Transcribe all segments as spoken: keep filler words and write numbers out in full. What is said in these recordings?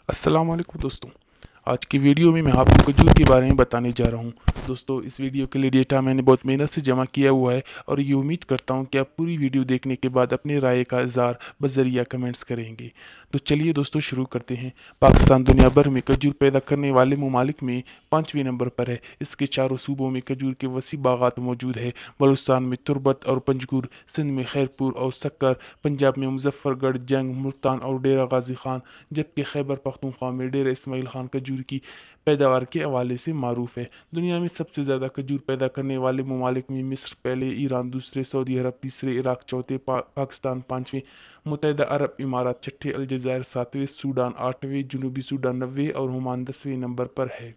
अस्सलाम वालेकुम दोस्तों। आज की वीडियो में मैं आपको खजूर के बारे में बताने जा रहा हूँ। दोस्तों, इस वीडियो के लिए डेटा मैंने बहुत मेहनत से जमा किया हुआ है और ये उम्मीद करता हूँ कि आप पूरी वीडियो देखने के बाद अपनी राय का इज़हार बज़रिया कमेंट्स करेंगे। तो चलिए दोस्तों, शुरू करते हैं। पाकिस्तान दुनिया भर में खजूर पैदा करने वाले ममालिक में पाँचवें नंबर पर है। इसके चारों सूबों में खजूर के वसी बागात मौजूद है। बलूचिस्तान में तुर्बत और पंजगुर, सिंध में खैरपुर और सक्कर, पंजाब में मुजफ्फरगढ़, जंग, मुल्तान और डेरा गाजी खान, जबकि खैबर पख्तूनख्वा में डेरा इस्माइल खान खजूर की पैदावार के हवाले से मारूफ है। दुनिया में सबसे ज़्यादा खजूर पैदा करने वाले ममालिक में मिस्र पहले, ईरान दूसरे, सऊदी अरब तीसरे, इराक चौथे, पा, पाकिस्तान पाँचवें, मुत्तहदा अरब इमारात छठे, अलजायर सातवें, सूडान आठवें, जनूबी सूडान नब्बे और ओमान दसवें नंबर पर है।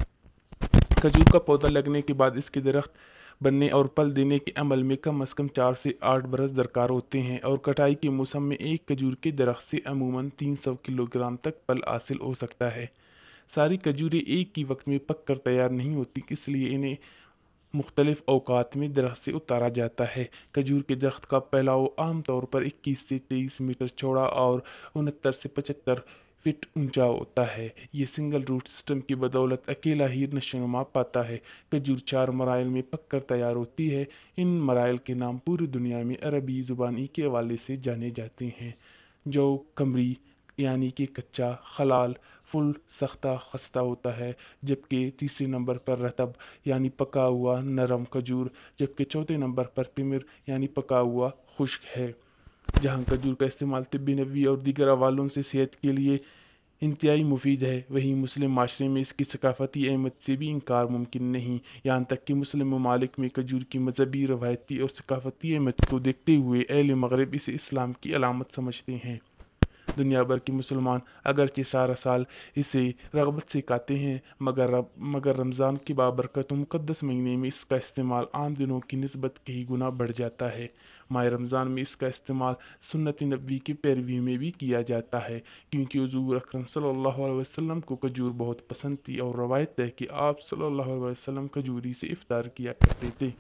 खजूर का पौधा लगने के बाद इसके दरख्त बनने और फल देने के अमल में कम अज़ कम चार से आठ बरस दरकार होते हैं और कटाई के मौसम में एक खजूर के दरख्त से अमूमन तीन सौ किलोग्राम तक फल हासिल हो सकता है। सारी खजूरें एक ही वक्त में पक कर तैयार नहीं होती, इसलिए इन्हें मुख्तलिफ औकात में दरख्त से उतारा जाता है। खजूर के दरख्त का फैलाव आमतौर पर इक्कीस से तेईस मीटर चौड़ा और उनहत्तर से पचहत्तर फीट ऊंचा होता है। ये सिंगल रूट सिस्टम की बदौलत अकेला ही नशोनुमा पाता है। खजूर चार मराइल में पक कर तैयार होती है। इन मराइल के नाम पूरी दुनिया में अरबी ज़ुबानी के हवाले से जाने जाते हैं। जो कमरी यानी कि कच्चा, खलाल, फुल सख्ता खस्ता होता है, जबकि तीसरे नंबर पर रतब यानी पका हुआ नरम खजूर, जबकि चौथे नंबर पर तिमिर यानी पका हुआ खुश्क है। जहाँ खजूर का इस्तेमाल तिब्बी नबी और दीगर हवालों से सेहत के लिए इंतहाई मुफीद है, वहीं मुस्लिम माशरे में इसकी सकाफती अहमियत से भी इनकार मुमकिन नहीं। यहाँ तक कि मुस्लिम ममालिक में खजूर की मजहबी, रवायती और सकाफती अहमियत को देखते हुए अहले मगरब इसे इस्लाम की अलामत समझते हैं। दुनिया भर के मुसलमान अगरचे सारा साल इसे रगबत से खाते हैं, मगर रब, मगर रमज़ान के बाबरकत मुक़द्दस महीने में इसका इस्तेमाल आम दिनों की निस्बत कई गुना बढ़ जाता है। माह रमज़ान में इसका इस्तेमाल सुन्नत नबी की पैरवी में भी किया जाता है, क्योंकि हुज़ूर अकरम सल्लल्लाहु अलैहि वसल्लम को खजूर बहुत पसंद थी और रवायत है कि आप सल्लल्लाहु अलैहि वसल्लम खजूरी से इफ्तार किया करते थे।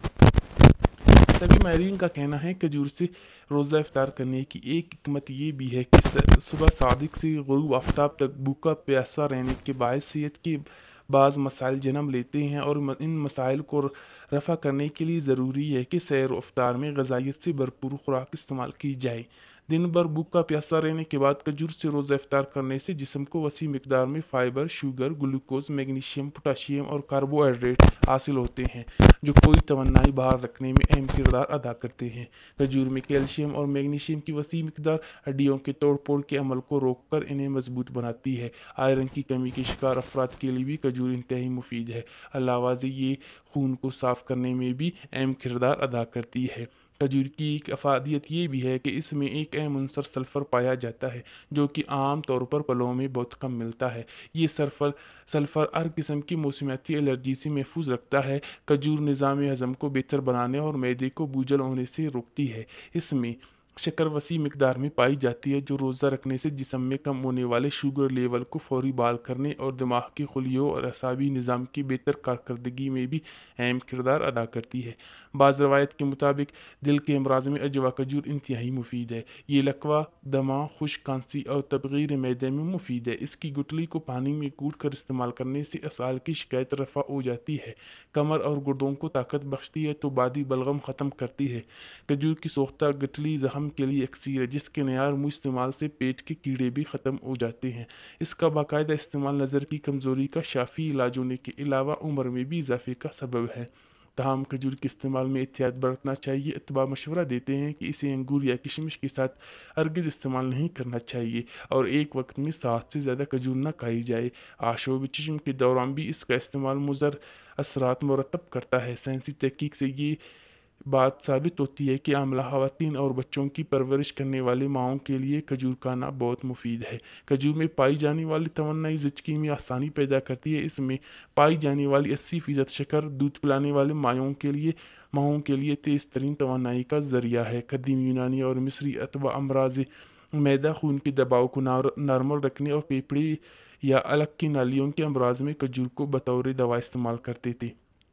सभी माहरीन का कहना है कि खजूर से रोज़ा इफ्तार करने की एक हिकमत ये भी है कि सुबह सादिक से गुरूब आफ्ताब तक भूखा प्यासा रहने के बायस सेहत के बाज़ मसाइल जन्म लेते हैं और इन मसाइल को रफ़ा करने के लिए ज़रूरी है कि सैर इफ्तार में ग़िज़ाइयत से भरपूर खुराक इस्तेमाल की जाए। दिन भर भूखा प्यासा रहने के बाद खजूर से रोज़ा इफ्तार करने से जिस्म को वसी मिकदार में fibre, sugar, glucose, magnesium, potassium और कार्बोहाइड्रेट हासिल होते हैं, जो कोई तवन्नाई बाहर रखने में अहम किरदार अदा करते हैं। खजूर में कैल्शियम और मैग्नीशियम की वसी मिकदार हड्डियों के तोड़ फोड़ के अमल को रोक कर इन्हें मजबूत बनाती है। आयरन की कमी के शिकार अफराद के लिए भी खजूर इंतहाई मुफीद है। अलावा से ये खून को साफ करने में भी अहम किरदार अदा करती है। खजूर की एक अफादियत ये भी है कि इसमें एक अहम अंसर सल्फ़र पाया जाता है, जो कि आम तौर पर फलों में बहुत कम मिलता है। ये सल्फ़र सल्फ़र हर किस्म की मौसमियाती एलर्जी से महफूज रखता है। खजूर निज़ाम हज़म को बेहतर बनाने और मैदे को बोझल होने से रोकती है। इसमें शक्कर वसी मिकदार में पाई जाती है, जो रोज़ा रखने से जिस्म में कम होने वाले शुगर लेवल को फौरी बहाल करने और दिमाग के खुलियों और असाबी निज़ाम की बेहतर कारकर्दगी में भी अहम किरदार अदा करती है। बाज़ रवायत के मुताबिक दिल के अमराज में अजवा खजूर इंतहाई मुफीद है। ये लकवा, दमा, खुश्क खांसी और तबगीर मैदे में मुफीद है। इसकी गुठली को पानी में कूट कर इस्तेमाल करने से असाल की शिकायत रफ़ा हो जाती है, कमर और गुर्दों को ताकत बख्शती है तो बादी बलगम ख़त्म करती है। खजूर की सोख्ता गठली ज़ख़म के लिए अक्सीर है, जिसके नयार मुँह इस्तेमाल से पेट के कीड़े भी ख़त्म हो जाते हैं। इसका बाकायदा इस्तेमाल नज़र की कमज़ोरी का शाफ़ी इलाज होने के अलावा उम्र में भी इजाफे का सबब है। तमाम खजूर के इस्तेमाल में एहतियात बरतना चाहिए। इत्तबा मशवरा देते हैं कि इसे अंगूर या किशमिश के साथ हरगिज़ इस्तेमाल नहीं करना चाहिए और एक वक्त में सात से ज़्यादा खजूर न खाई जाए। आशोब चश्म के दौरान भी इसका इस्तेमाल मुज़र असरात मुरतब करता है। साइंसी तहकीक से ये बात साबित होती है कि आमला ख़वातीन और बच्चों की परवरिश करने वाली माओं के लिए खजूर खाना बहुत मुफीद है। खजूर में पाई जाने वाली तवन्नाई ज़िचकी में आसानी पैदा करती है। इसमें पाई जाने वाली अस्सी फीसद शक्कर दूध पिलाने वाले मायों के लिए माओं के लिए तेज़ तरीन तवन्नाई का ज़रिया है। कदीम यूनानी और मिस्री अथवा अमराज मैदा, खून के दबाव को नॉर्मल रखने और फेफड़े या अलग की नालियों के अमराज में खजूर को बतौर दवा इस्तेमाल करते थे।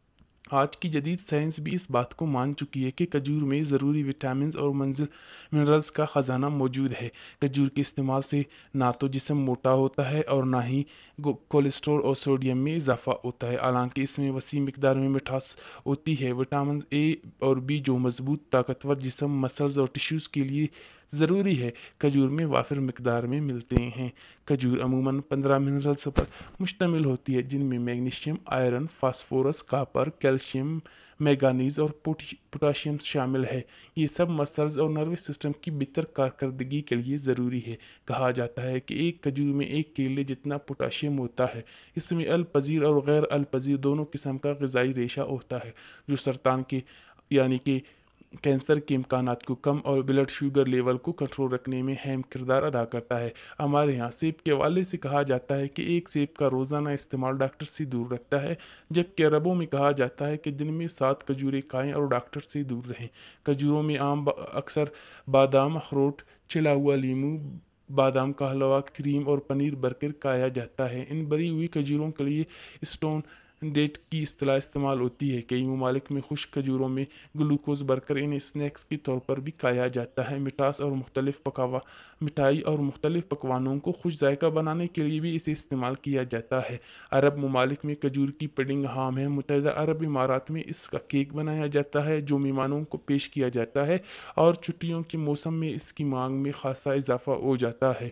आज की जदीद साइंस भी इस बात को मान चुकी है कि खजूर में ज़रूरी विटामिन और मंजिल मिनरल्स का ख़जाना मौजूद है। खजूर के इस्तेमाल से ना तो जिस्म मोटा होता है और ना ही गो- कोलेस्ट्रॉल और सोडियम में इजाफा होता है। हालांकि इसमें वसी मिकदार में मिठास होती है। विटामिन ए और बी जो मजबूत ताकतवर जिस्म, मसल्स और टिश्यूज़ के लिए ज़रूरी है, खजूर में वाफिर मिकदार में मिलते हैं। खजूर अमूमन पंद्रह मिनरल्स पर मुश्तमिल होती है, जिनमें magnesium, iron, phosphorus, copper, calcium, manganese और पोटी- पोटाशियम शामिल है। ये सब मसल्स और नर्वस सिस्टम की बेहतर कारकर्दगी के लिए ज़रूरी है। कहा जाता है कि एक खजूर में एक केले जितना पोटाशियम होता है। इसमें अल पजीर और गैर अल पजीर दोनों किस्म का ग़िज़ाई रेशा होता है, जो सरतान के यानी कि कैंसर के इम्कानात को कम और ब्लड शुगर लेवल को कंट्रोल रखने में अहम किरदार अदा करता है। हमारे यहाँ सेब के हवाले से कहा जाता है कि एक सेब का रोज़ाना इस्तेमाल डॉक्टर से दूर रखता है, जबकि अरबों में कहा जाता है कि दिन में सात खजूरें खाएं और डॉक्टर से दूर रहें। खजूरों में आम ब- अक्सर बादाम, अखरोट, छिला हुआ लीमू, बादाम का हलवा, क्रीम और पनीर भरकर खाया जाता है। इन भरी हुई खजूरों के लिए स्टोन डेट की इस्तेलाह इस्तेमाल होती है। कई ममालिक में खुश्क खजूरों में ग्लूकोज भरकर इन्हें स्नैक्स के तौर पर भी खाया जाता है। मिठास और मुख्तलिफ पकावा मिठाई और मुख्तलिफ पकवानों को खुश जायका बनाने के लिए भी इसे इस्तेमाल किया जाता है। अरब ममालिक में खजूर की पुडिंग आम है। मुत्तहिदा अरब इमारात में इसका केक बनाया जाता है, जो मेहमानों को पेश किया जाता है, और छुट्टियों के मौसम में इसकी मांग में खासा इजाफा हो जाता है।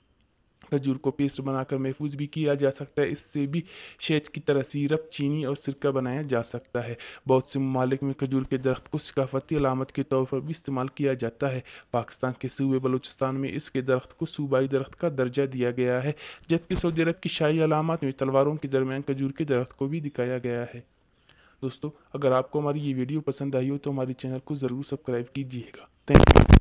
खजूर को पेस्ट बनाकर महफूज भी किया जा सकता है। इससे भी शहद की तरह सिरप, चीनी और सिरका बनाया जा सकता है। बहुत से ममालिक में खजूर के दरख्त को सकाफती अलामत के तौर पर भी इस्तेमाल किया जाता है। पाकिस्तान के सूबे बलूचिस्तान में इसके दरख्त को सूबाई दरख्त का दर्जा दिया गया है, जबकि सऊदी अरब की शाही अलामत में तलवारों के दरमियान खजूर के दरख्त को भी दिखाया गया है। दोस्तों, अगर आपको हमारी ये वीडियो पसंद आई हो तो हमारे चैनल को ज़रूर सब्सक्राइब कीजिएगा। Thank you.